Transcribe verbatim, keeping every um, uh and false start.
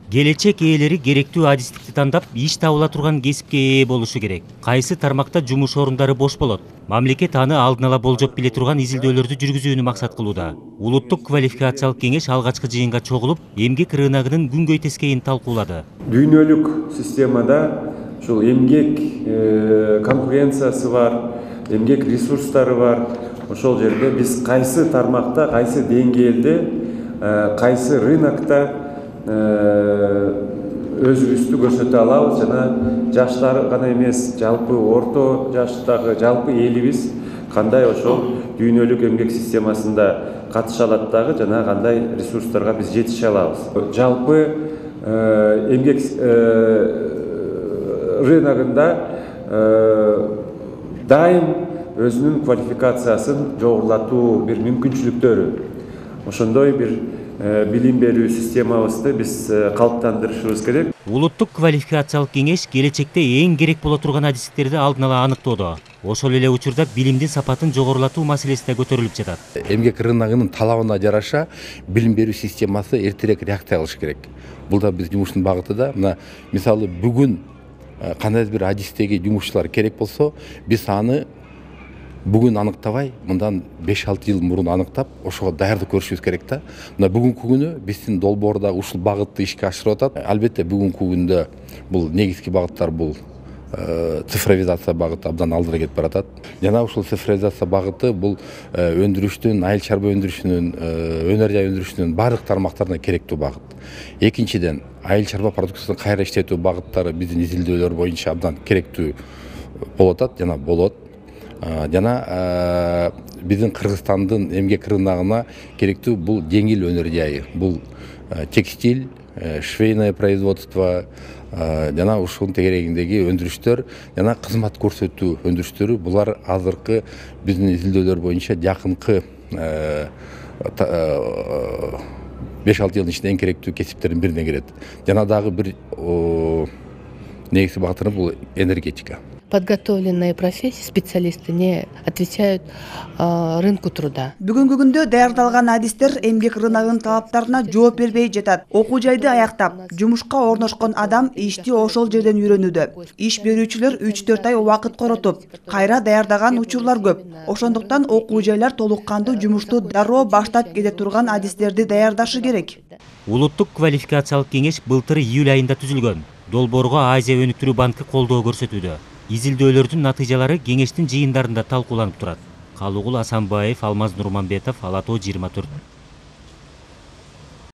Келечек ээлери керектүү адистикти тандап, иш табыла турган кесипке ээ болушу керек. Кайсы тармакта жумуш орундары бош болот? Мамлекет аны алдын ала болжоп биле турган изилдөөлөрдү жүргүзүүнү максат кылууда. Улуттук квалификациялык кеңеш алгачкы жыйынга чогулуп, эмгек рыногунун күнгөй тескейин талкуулады. Дүйнөлүк системада ушул эмгек конкуренциясы бар, эмгек ресурстары бар. Ошол жерде биз кайсы тармакта, кайсы деңгээлде, кайсы рынокто өзүбүздү көрсөтө алабыз жана жаштар гана эмес, жалпы орто жаштагы жалпы элибиз кандай ошол дүйнөлүк эмгек системасында катыша алат дагы жана кандай ресурстарга биз жетише алабыз. Жалпы эмгек рыногунда дайым өзүнүн квалификациясын жогорулатуу бир мүмкүнчүлүктөрү, ошондой бир билим берүү системабызды биз калыптандырышыбыз керек. Улуттук квалификациялык кеңеш келечекте эң керек боло турган адистиктерди алдын ала аныктоодо. Ошол эле учурда билимдин сапатын жогорулатуу маселеси да көтөрүлүп жатат. Эмгек рыногунун талабына жараша билим берүү системасы эртерээк реакция кылыш керек. Бул да биз жумуштун багыты да. Мына мисалы бүгүн кандайдыр бир адистеги жумушчулар керек болсо, биз аны бүгүн аныктабай, мындан беш алты жыл мурун аныктап, ошого даярдык көрүшүбүз керек да. Мына бүгүнкү күнү биздин долбоорда ушул багытты ишке ашырып атат. Албетте бүгүнкү күндө бул негизги багыттар бул цифровизация багыты абдан алдыра кетип баратат. Жана ушул цифровизация багыты бул өндүрүштүн, айыл чарба өндүрүшүнүн, өнөр жай өндүрүшүнүн баардык тармактарына керектүү багыт. Экинчиден, айыл чарба продукциясын кайра иштетүү багыттары биздин изилдөөлөр боюнча абдан керектүү болуп атат жана болот. Жана биздин Кыргызстандын эмгек рыногуна керектүү бул жеңил өнөр жайы, бул текстиль, швейное производство, жана ушунун тегерегиндеги өндүрүштөр, жана кызмат көрсөтүү өндүрүштөрү, булар азыркы биздин изилдөөлөр боюнча жакынкы беш алты жылдын ичинде эң керектүү кесиптердин бирине кирет. Жана дагы бир негизги багыты бул энергетика. Подготовленные профессии, специалисты не отвечают э, рынку труда. Бүгүнкү күндө даярдалган адистер эмгек рыногунун талаптарына жооп бербей жатат. Окуу жайды аяктап, жумушка орношкон адам ишти ошол жерден үйрөнүүдө. Иш берүүчүлөр үч төрт ай убакыт коротуп, кайра даярдаган учурлар көп. Ошондуктан окуу жайлар толук кандуу жумушту дароо баштап кете турган адистерди даярдашы керек. Улуттук квалификациялык кеңеш былтыр июль айында түзүлгөн. Долбоорго Азия өнүктүрүү банкы колдоо көрсөтүүдө. Изилдөөлөрдүн натыйжалары кеңештин жыйындарында талкууланып турат. Калыгул Асанбаев, Алмаз Нурманбетов, Ала Тоо жыйырма төрт.